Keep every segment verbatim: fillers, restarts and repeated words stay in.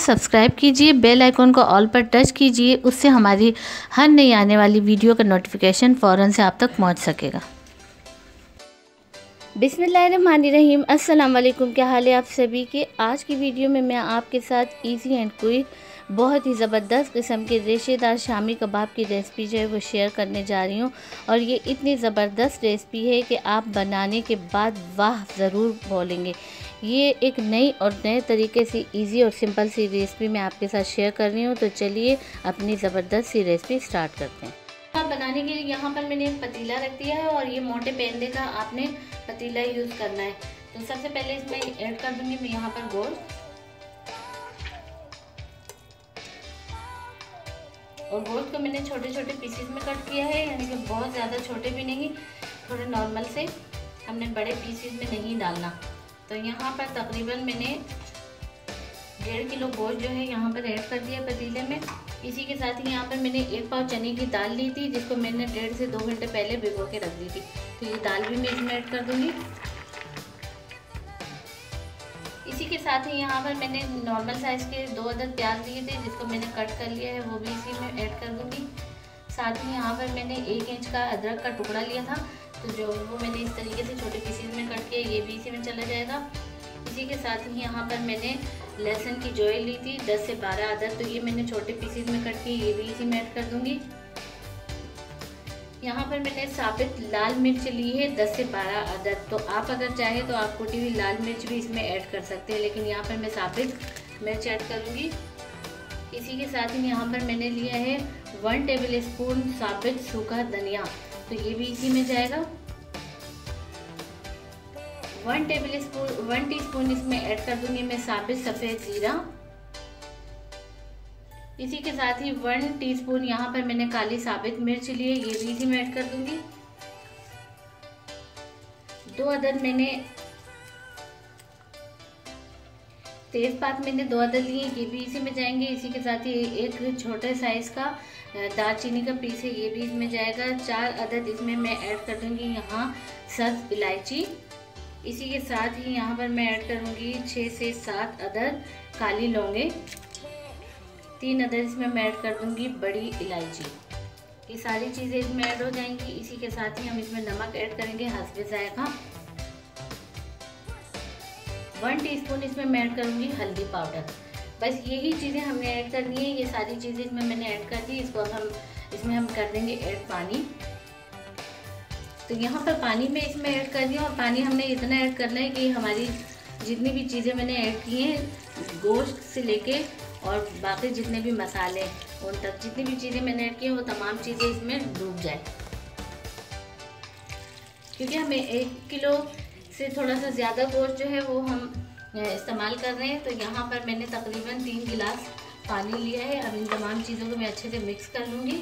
Subscribe कीजिए, bell icon को all पर टच कीजिए, उससे हमारी हर नई आने वाली वीडियो का नोटिफिकेशन फ़ौरन से आप तक पहुंच सकेगा। बिस्मिल्लाहिर्रहमानिर्रहीम, अस्सलाम वालेकुम। क्या हाल है आप सभी के। आज की वीडियो में मैं आपके साथ इजी एंड क्विक बहुत ही ज़बरदस्त किस्म के रेशेदार शामी कबाब की रेसिपी जो है वो शेयर करने जा रही हूँ। और ये इतनी ज़बरदस्त रेसिपी है कि आप बनाने के बाद वाह ज़रूर बोलेंगे। ये एक नई और नए तरीके से इजी और सिंपल सी रेसिपी मैं आपके साथ शेयर कर रही हूँ। तो चलिए अपनी ज़बरदस्त सी रेसिपी स्टार्ट करते हैं। बनाने के लिए यहाँ पर मैंने एक पतीला रख दिया है और ये मोटे पेंदे का आपने पतीला यूज़ करना है। तो सबसे पहले इसमें ऐड कर दूंगी मैं यहाँ पर गोश्त, और गोश्त को मैंने छोटे छोटे पीसेस में कट किया है, यानी कि बहुत ज़्यादा छोटे भी नहीं, थोड़े नॉर्मल से, हमने बड़े पीसेस में नहीं डालना। तो यहाँ पर तकरीबन मैंने डेढ़ किलो गोश्त जो है यहाँ पर ऐड कर दिया पतीले में। इसी के साथ ही यहाँ पर मैंने एक पाव चने की दाल ली थी, जिसको मैंने डेढ़ से दो घंटे पहले भिगो के रख दी थी। तो ये दाल भी मैं इसमें ऐड कर दूंगी। इसी के साथ ही यहाँ पर मैंने नॉर्मल साइज़ के दो अदद प्याज लिए थे, जिसको मैंने कट कर लिया है, वो भी इसी में ऐड कर दूंगी। साथ ही यहाँ पर मैंने एक इंच का अदरक का टुकड़ा लिया था, तो जो वो मैंने इस तरीके से छोटे पीसेज में कट किया, ये भी इसी में चला जाएगा। इसी के साथ ही यहाँ पर मैंने लहसुन की जोई ली थी दस से बारह अदद, तो ये मैंने छोटे पीसेज में कट की, ये भी इसी में ऐड कर दूंगी। यहाँ पर मैंने साबित लाल मिर्च ली है दस से बारह अदद, तो आप अगर चाहे तो आप कुटी हुई लाल मिर्च भी इसमें ऐड कर सकते हैं, लेकिन यहाँ पर मैं साबित मिर्च ऐड करूँगी। इसी के साथ ही यहाँ पर मैंने लिया है वन टेबल स्पून साबित सूखा धनिया, तो ये भी इसी में जाएगा। One tablespoon one teaspoon इसमें ऐड कर दूंगी मैं साबित सफ़ेद जीरा। इसी के साथ ही वन टीस्पून यहाँ पर मैंने काली साबित मिर्च ली है, ये भी इसी में ऐड कर दूंगी। दो अदद मैंने तेजपात मैंने दो अदद लिए, ये भी इसी में जाएंगे। इसी के साथ ही एक छोटे साइज का दालचीनी का पीस है, ये भी इसमें जाएगा। चार अदद इसमें मैं ऐड कर दूंगी यहाँ सब्ज इलायची। इसी के साथ ही यहाँ पर मैं ऐड करूँगी छः से सात अदद काली लौंगे। तीन अदद इसमें मैं ऐड कर दूँगी बड़ी इलायची। ये सारी चीज़ें इसमें ऐड हो जाएंगी। इसी के साथ ही हम इसमें नमक ऐड करेंगे हस्बे जायका। वन टीस्पून इसमें मैं ऐड करूँगी हल्दी पाउडर। बस यही चीज़ें हमने ऐड करनी है। ये सारी चीज़ें इसमें मैंने ऐड कर दी। इसको अब हम इसमें हम कर देंगे ऐड पानी। तो यहाँ पर पानी में इसमें ऐड कर दिया, और पानी हमने इतना ऐड करना है कि हमारी जितनी भी चीज़ें मैंने ऐड की हैं, गोश्त से लेके और बाकी जितने भी मसाले उन तक, जितनी भी चीज़ें मैंने ऐड की हैं वो तमाम चीज़ें इसमें डूब जाए। क्योंकि हमें एक किलो से थोड़ा सा ज़्यादा गोश्त जो है वो हम इस्तेमाल कर रहे हैं, तो यहाँ पर मैंने तकरीबन तीन गिलास पानी लिया है। अब इन तमाम चीज़ों को मैं अच्छे से मिक्स कर लूँगी,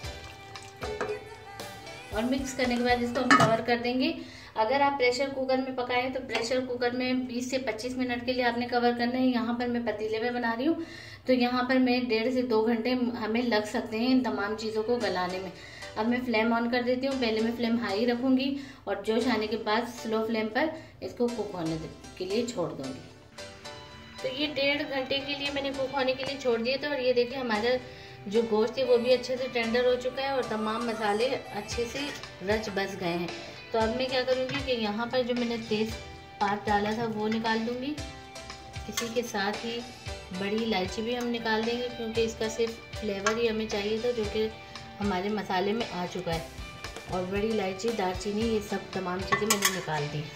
और मिक्स करने के बाद इसको हम कवर कर देंगे। अगर आप प्रेशर कुकर में पकाएं तो प्रेशर कुकर में बीस से पच्चीस मिनट के लिए आपने कवर करना है। यहाँ पर मैं पतीले में बना रही हूँ, तो यहाँ पर मैं डेढ़ से दो घंटे हमें लग सकते हैं इन तमाम चीज़ों को गलाने में। अब मैं फ्लेम ऑन कर देती हूँ। पहले मैं फ्लेम हाई रखूँगी और जोश आने के बाद स्लो फ्लेम पर इसको कुक होने के लिए छोड़ दूँगी। तो ये डेढ़ घंटे के लिए मैंने कुक होने के लिए छोड़ दिए थे, और ये देखिए हमारा जो गोश्त है वो भी अच्छे से टेंडर हो चुका है और तमाम मसाले अच्छे से रच बस गए हैं। तो अब मैं क्या करूँगी कि यहाँ पर जो मैंने तेज पात डाला था वो निकाल दूँगी। इसी के साथ ही बड़ी इलायची भी हम निकाल देंगे, क्योंकि इसका सिर्फ फ्लेवर ही हमें चाहिए था, जो कि हमारे मसाले में आ चुका है। और बड़ी इलायची, दालचीनी, ये सब तमाम चीज़ें मैंने निकाल दी।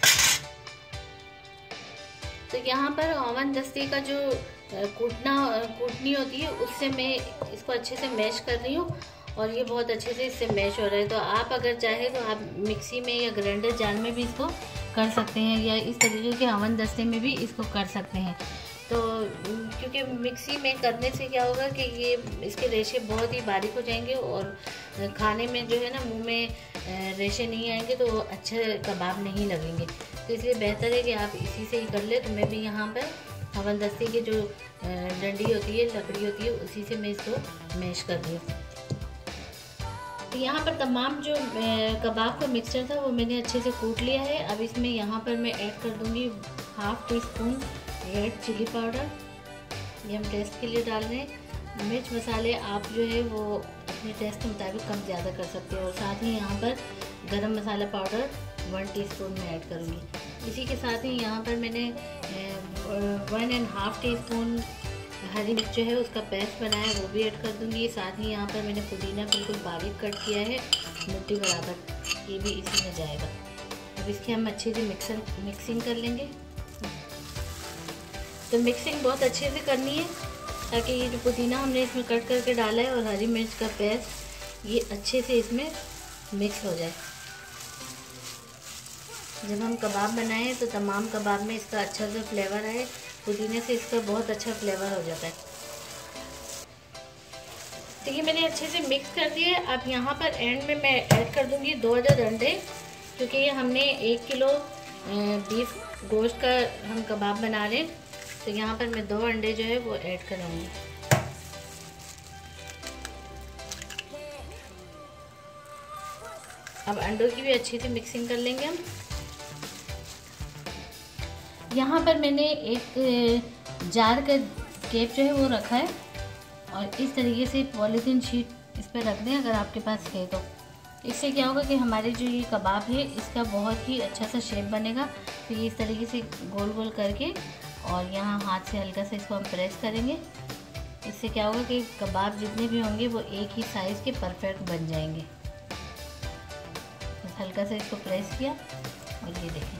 तो यहाँ पर ओवन दस्ते का जो कूटना कूटनी होती है, उससे मैं इसको अच्छे से मैश कर रही हूँ, और ये बहुत अच्छे से इससे मैश हो रहा है। तो आप अगर चाहे तो आप मिक्सी में या ग्राइंडर जार में भी इसको कर सकते हैं, या इस तरीके के ओवन दस्ते में भी इसको कर सकते हैं। तो क्योंकि मिक्सी में करने से क्या होगा कि ये इसके रेशे बहुत ही बारीक हो जाएंगे, और खाने में जो है ना मुंह में रेशे नहीं आएंगे, तो अच्छे कबाब नहीं लगेंगे। तो इसलिए बेहतर है कि आप इसी से ही कर ले। तो मैं भी यहाँ पर ओवन दस्ते की जो डंडी होती है, लकड़ी होती है, उसी से मैं इसको मैश कर रही हूँ। तो यहाँ पर तमाम जो कबाब का मिक्सचर था वो मैंने अच्छे से कूट लिया है। अब इसमें यहाँ पर मैं ऐड कर दूँगी half teaspoon red chilli powder, ये हम टेस्ट के लिए डाल रहे हैं। मिर्च मसाले आप जो है वो अपने टेस्ट के मुताबिक कम ज़्यादा कर सकते हैं। और साथ ही यहाँ पर garam masala powder one teaspoon में ऐड करूँगी। इसी के साथ ही यहाँ पर मैंने one and half teaspoon हरी मिर्च जो है उसका पेस्ट बनाया है, वो भी ऐड कर दूँगी। साथ ही यहाँ पर मैंने पुदीना बिल्कुल बारीक कट किया है मुट्ठी बराबर, ये भी इसी में जाएगा। अब इसकी हम अच्छे से मिक्सर मिक्सिंग कर लेंगे। तो मिक्सिंग बहुत अच्छे से करनी है ताकि ये जो पुदीना हमने इसमें कट करके डाला है और हरी मिर्च का पेस्ट ये अच्छे से इसमें मिक्स हो जाए। जब हम कबाब बनाएं तो तमाम कबाब में इसका अच्छा सा फ्लेवर आए, पुदीने से इसका बहुत अच्छा फ्लेवर हो जाता है। तो ये मैंने अच्छे से मिक्स कर दिया है। अब यहाँ पर एंड में मैं ऐड कर दूँगी दो अदद अंडे, क्योंकि ये हमने एक किलो बीफ गोश्त का हम कबाब बना रहे हैं। तो यहाँ पर मैं दो अंडे जो है वो ऐड करूँगी। अब अंडों की भी अच्छी से मिक्सिंग कर लेंगे हम। यहाँ पर मैंने एक जार का केप जो है वो रखा है और इस तरीके से पॉलीथीन शीट इस पर रख दें अगर आपके पास है तो। इससे क्या होगा कि हमारे जो ये कबाब है इसका बहुत ही अच्छा सा शेप बनेगा। तो ये इस तरीके से गोल गोल करके और यहाँ हाथ से हल्का सा इसको हम प्रेस करेंगे। इससे क्या होगा कि कबाब जितने भी होंगे वो एक ही साइज़ के परफेक्ट बन जाएंगे। बस हल्का सा इसको प्रेस किया और ये देखें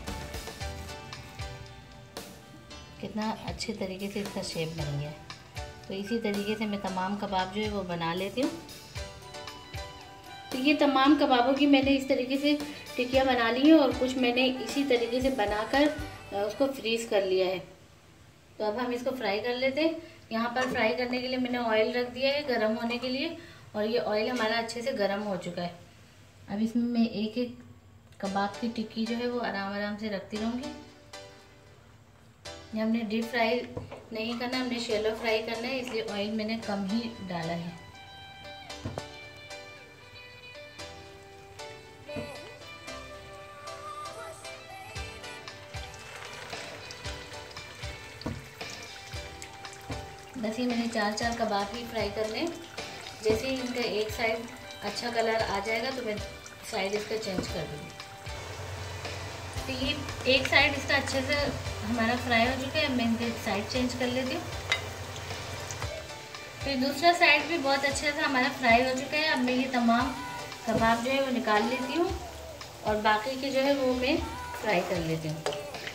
कितना अच्छे तरीके से इसका शेप बन गया है। तो इसी तरीके से मैं तमाम कबाब जो है वो बना लेती हूँ। तो ये तमाम कबाबों की मैंने इस तरीके से टिक्कियाँ बना ली हैं और कुछ मैंने इसी तरीके से बनाकर उसको फ्रीज़ कर लिया है। तो अब हम इसको फ्राई कर लेते हैं। यहाँ पर फ्राई करने के लिए मैंने ऑयल रख दिया है गर्म होने के लिए और ये ऑयल हमारा अच्छे से गर्म हो चुका है। अब इसमें मैं एक एक कबाब की टिक्की जो है वो आराम आराम से रखती रहूँगी। ये हमने डीप फ्राई नहीं करना, हमने शैलो फ्राई करना है, इसलिए ऑयल मैंने कम ही डाला है। बस ये मैंने चार चार कबाब ही फ्राई करने। जैसे ही इनका एक साइड अच्छा कलर आ जाएगा तो मैं साइड इसका चेंज कर दूँगी। तो ये एक साइड इसका अच्छे से हमारा फ्राई हो चुका है। मैं इनके साइड चेंज कर लेती हूँ। तो दूसरा साइड भी बहुत अच्छे से हमारा फ्राई हो चुका है। अब मैं ये तमाम कबाब जो है वो निकाल लेती हूँ और बाकी के जो है वो मैं फ्राई कर लेती हूँ।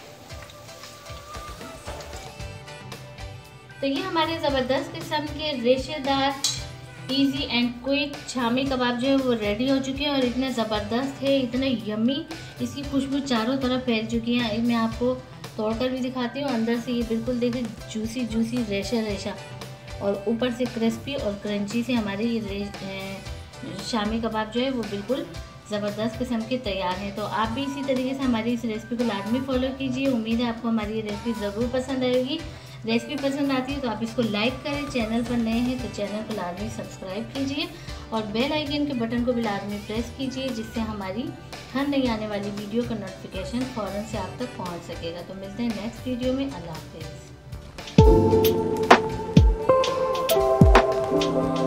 तो ये हमारे ज़बरदस्त किस्म के रेशेदार easy and quick shami kebab जो है वो रेडी हो चुके हैं और इतने ज़बरदस्त है, इतने यम्मी, इसकी खुशबू चारों तरफ फैल चुकी है। मैं आपको तोड़कर भी दिखाती हूँ। अंदर से ये बिल्कुल देखिए जूसी जूसी रेशा रेशा और ऊपर से क्रिस्पी और क्रंची से हमारे ये शामी कबाब जो है वो बिल्कुल ज़बरदस्त किस्म के तैयार हैं। तो आप भी इसी तरीके से हमारी इस रेसिपी को लाजमी फॉलो कीजिए। उम्मीद है आपको हमारी ये रेसिपी ज़रूर पसंद आएगी। रेसिपी पसंद आती है तो आप इसको लाइक करें, चैनल पर नए हैं तो चैनल को लाजमी सब्सक्राइब कीजिए और बेल आइकन के बटन को भी लाजमी प्रेस कीजिए, जिससे हमारी हर नई आने वाली वीडियो का नोटिफिकेशन फ़ौरन से आप तक पहुंच सकेगा। तो मिलते हैं नेक्स्ट वीडियो में। अल्लाह हाफ़िज़।